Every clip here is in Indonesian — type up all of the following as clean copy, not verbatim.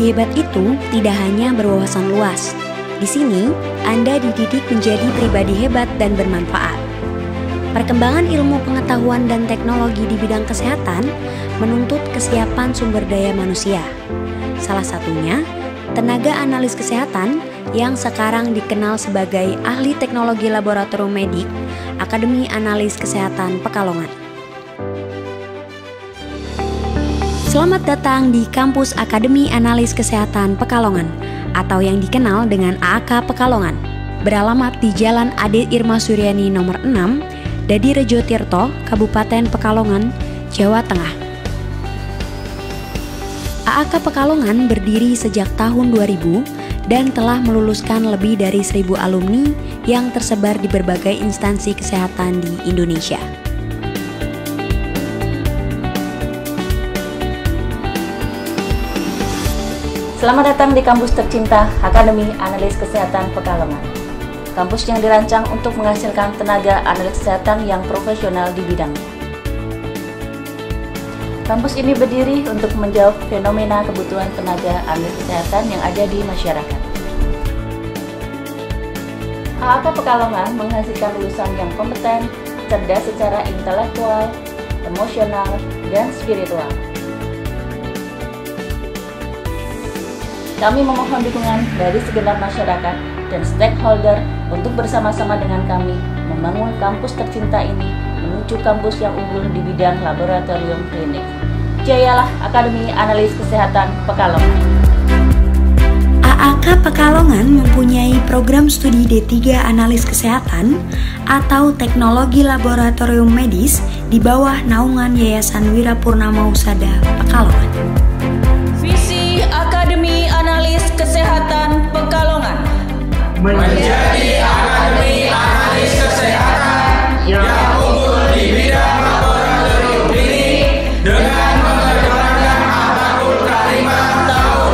Pribadi hebat itu tidak hanya berwawasan luas. Di sini, Anda dididik menjadi pribadi hebat dan bermanfaat. Perkembangan ilmu pengetahuan dan teknologi di bidang kesehatan menuntut kesiapan sumber daya manusia. Salah satunya, tenaga analis kesehatan yang sekarang dikenal sebagai ahli teknologi laboratorium medik Akademi Analis Kesehatan Pekalongan. Selamat datang di kampus Akademi Analis Kesehatan Pekalongan atau yang dikenal dengan AAK Pekalongan. Beralamat di Jalan Ade Irma Suryani nomor 6, Dadi Rejo Tirto, Kabupaten Pekalongan, Jawa Tengah. AAK Pekalongan berdiri sejak tahun 2000 dan telah meluluskan lebih dari 1.000 alumni yang tersebar di berbagai instansi kesehatan di Indonesia. Selamat datang di kampus tercinta Akademi Analis Kesehatan Pekalongan. Kampus yang dirancang untuk menghasilkan tenaga analis kesehatan yang profesional di bidangnya. Kampus ini berdiri untuk menjawab fenomena kebutuhan tenaga analis kesehatan yang ada di masyarakat. AAK Pekalongan menghasilkan lulusan yang kompeten, cerdas secara intelektual, emosional, dan spiritual. Kami memohon dukungan dari segenap masyarakat dan stakeholder untuk bersama-sama dengan kami membangun kampus tercinta ini menuju kampus yang unggul di bidang laboratorium klinik. Jayalah Akademi Analis Kesehatan Pekalongan. AAK Pekalongan mempunyai program studi D3 Analis Kesehatan atau Teknologi Laboratorium Medis di bawah naungan Yayasan Wirapurnama Husada Pekalongan. Visi Akademi Analis Kesehatan Pekalongan menjadi Akademi Analis Kesehatan yang unggul di bidang laboratorium klinik dengan memperkenalkan Akhlakul Karimah tahun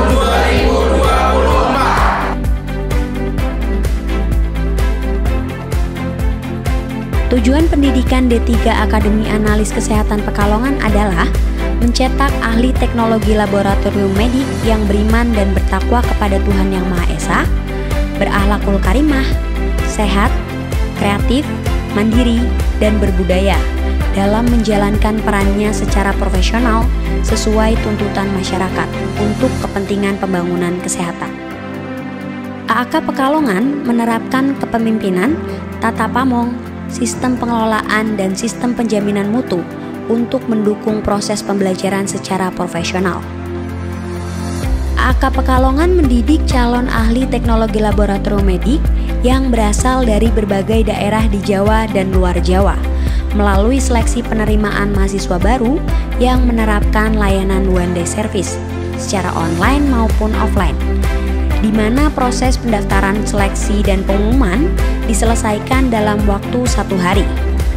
2024. Tujuan pendidikan D3 Akademi Analis Kesehatan Pekalongan adalah mencetak ahli teknologi laboratorium medik yang beriman dan bertakwa kepada Tuhan Yang Maha Esa, berakhlakul karimah, sehat, kreatif, mandiri, dan berbudaya dalam menjalankan perannya secara profesional sesuai tuntutan masyarakat untuk kepentingan pembangunan kesehatan. AAK Pekalongan menerapkan kepemimpinan, tata pamong, sistem pengelolaan, dan sistem penjaminan mutu untuk mendukung proses pembelajaran secara profesional. AAK Pekalongan mendidik calon ahli teknologi laboratorium medik yang berasal dari berbagai daerah di Jawa dan luar Jawa melalui seleksi penerimaan mahasiswa baru yang menerapkan layanan one day service secara online maupun offline, di mana proses pendaftaran, seleksi, dan pengumuman diselesaikan dalam waktu 1 hari.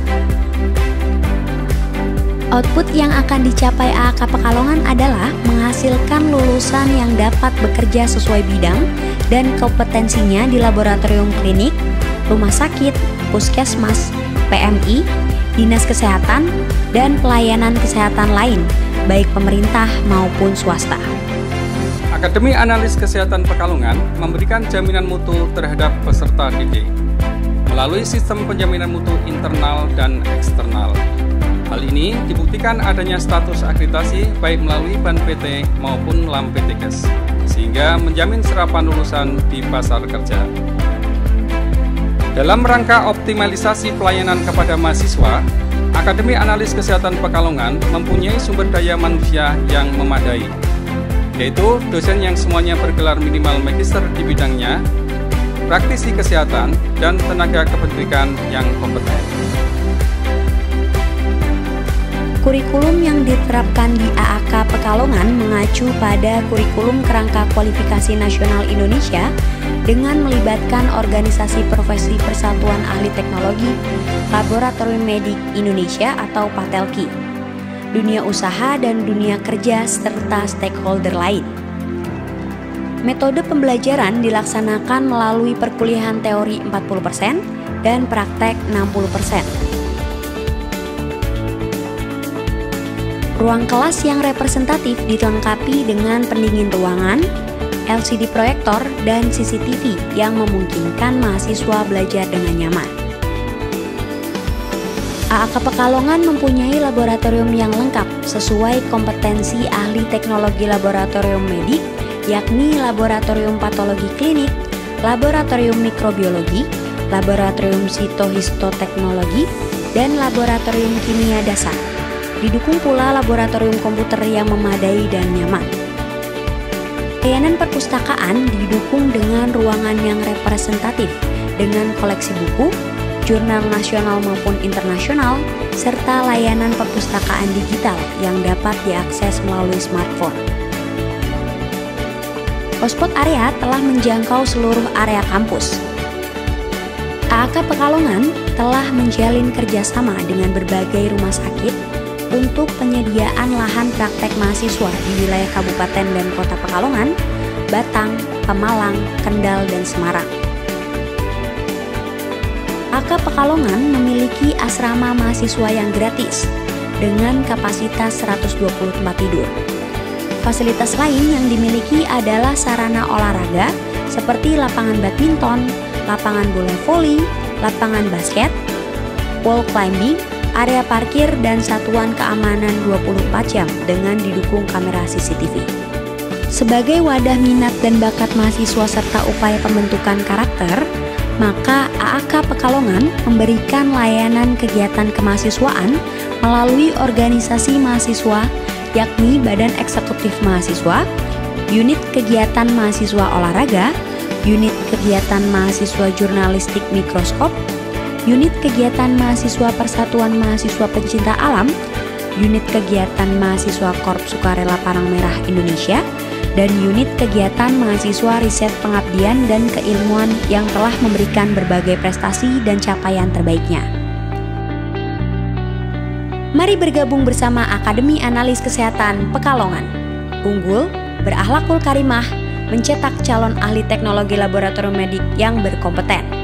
Output yang akan dicapai AAK Pekalongan adalah menghasilkan lulusan yang dapat bekerja sesuai bidang dan kompetensinya di laboratorium klinik, rumah sakit, puskesmas, PMI, dinas kesehatan, dan pelayanan kesehatan lain, baik pemerintah maupun swasta. Akademi Analis Kesehatan Pekalongan memberikan jaminan mutu terhadap peserta didik melalui sistem penjaminan mutu internal dan eksternal. Hal ini dibuktikan adanya status akreditasi baik melalui BAN PT maupun LAM PTKes, sehingga menjamin serapan lulusan di pasar kerja. Dalam rangka optimalisasi pelayanan kepada mahasiswa, Akademi Analis Kesehatan Pekalongan mempunyai sumber daya manusia yang memadai, yaitu dosen yang semuanya bergelar minimal magister di bidangnya, praktisi kesehatan, dan tenaga kependidikan yang kompeten. Kurikulum yang diterapkan di AAK Pekalongan mengacu pada Kurikulum Kerangka Kualifikasi Nasional Indonesia dengan melibatkan Organisasi Profesi Persatuan Ahli Teknologi Laboratorium Medik Indonesia atau PATELKI, dunia usaha dan dunia kerja serta stakeholder lain. Metode pembelajaran dilaksanakan melalui perkuliahan teori 40% dan praktek 60%. Ruang kelas yang representatif dilengkapi dengan pendingin ruangan, LCD proyektor, dan CCTV yang memungkinkan mahasiswa belajar dengan nyaman. AAK Pekalongan mempunyai laboratorium yang lengkap sesuai kompetensi ahli teknologi laboratorium medik, yakni laboratorium patologi klinik, laboratorium mikrobiologi, laboratorium sitohistoteknologi, dan laboratorium kimia dasar. Didukung pula laboratorium komputer yang memadai dan nyaman. Layanan perpustakaan didukung dengan ruangan yang representatif dengan koleksi buku, jurnal nasional maupun internasional, serta layanan perpustakaan digital yang dapat diakses melalui smartphone. Hotspot area telah menjangkau seluruh area kampus. AAK Pekalongan telah menjalin kerjasama dengan berbagai rumah sakit untuk penyediaan lahan praktek mahasiswa di wilayah Kabupaten dan Kota Pekalongan, Batang, Pemalang, Kendal, dan Semarang. AAK Pekalongan memiliki asrama mahasiswa yang gratis dengan kapasitas 120 tempat tidur. Fasilitas lain yang dimiliki adalah sarana olahraga seperti lapangan badminton, lapangan bola voli, lapangan basket, wall climbing, area parkir, dan satuan keamanan 24 jam dengan didukung kamera CCTV. Sebagai wadah minat dan bakat mahasiswa serta upaya pembentukan karakter, maka AAK Pekalongan memberikan layanan kegiatan kemahasiswaan melalui organisasi mahasiswa, yakni Badan Eksekutif Mahasiswa, Unit Kegiatan Mahasiswa Olahraga, Unit Kegiatan Mahasiswa Jurnalistik Mikroskop, Unit Kegiatan Mahasiswa Persatuan Mahasiswa Pencinta Alam, Unit Kegiatan Mahasiswa Korps Sukarela Parang Merah Indonesia, dan Unit Kegiatan Mahasiswa Riset Pengabdian dan Keilmuan yang telah memberikan berbagai prestasi dan capaian terbaiknya. Mari bergabung bersama Akademi Analis Kesehatan Pekalongan. Unggul, berakhlakul karimah, mencetak calon ahli teknologi laboratorium medik yang berkompeten.